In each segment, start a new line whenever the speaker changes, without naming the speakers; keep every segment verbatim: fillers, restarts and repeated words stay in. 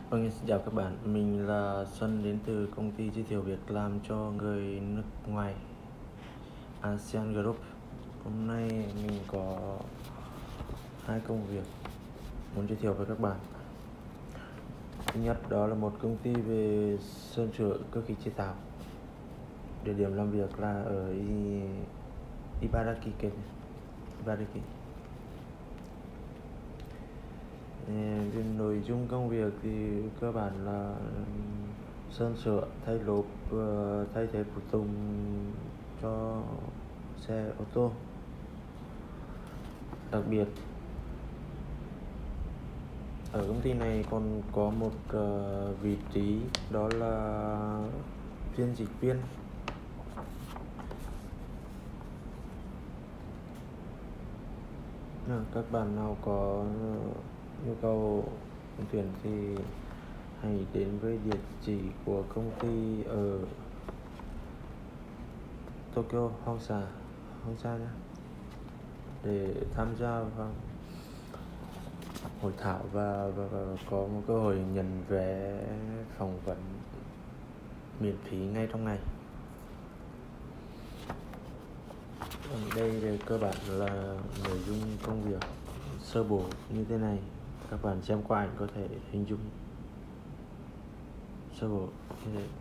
Vâng, xin chào các bạn, mình là Xuân đến từ công ty giới thiệu việc làm cho người nước ngoài ASEAN Group. Hôm nay mình có hai công việc muốn giới thiệu với các bạn. Thứ nhất đó là một công ty về sơn sửa cơ khí chế tạo. Địa điểm làm việc là ở Ibaraki. Ibaraki. Về nội dung công việc thì cơ bản là sơn sửa, thay lốp, thay thế phụ tùng cho xe ô tô. Đặc biệt ở công ty này còn có một uh, vị trí đó là phiên dịch viên. Các bạn nào có nhu cầu tuyển thì hãy đến với địa chỉ của công ty ở Tokyo, Hongsa, Hongsa nhé, để tham gia vào hội thảo và, và, và có một cơ hội nhận vé phỏng vấn miễn phí ngay trong ngày. Đây là cơ bản là nội dung công việc sơ bộ như thế này, các bạn xem qua ảnh có thể hình dung sơ bộ như thế.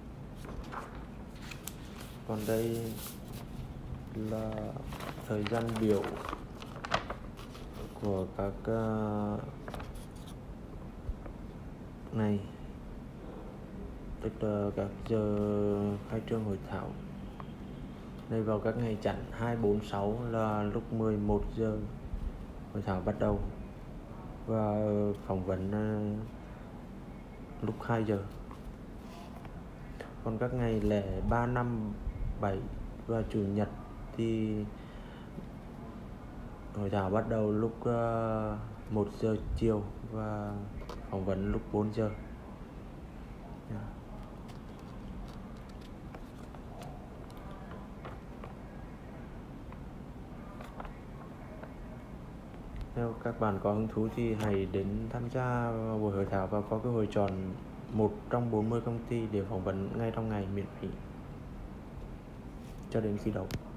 Còn đây là thời gian biểu của các uh, ngày, tức là các giờ khai trương hội thảo. Đây vào các ngày chẵn hai, bốn, sáu là lúc mười một giờ hội thảo bắt đầu và phỏng vấn lúc hai giờ. Còn các ngày lẻ ba, năm, bảy và chủ nhật thì hội thảo bắt đầu lúc uh, một giờ chiều và phỏng vấn lúc bốn giờ. Yeah. Nếu các bạn có hứng thú thì hãy đến tham gia buổi hội thảo và có cơ hội chọn một trong bốn mươi công ty để phỏng vấn ngay trong ngày miễn phí cho đến khi đậu.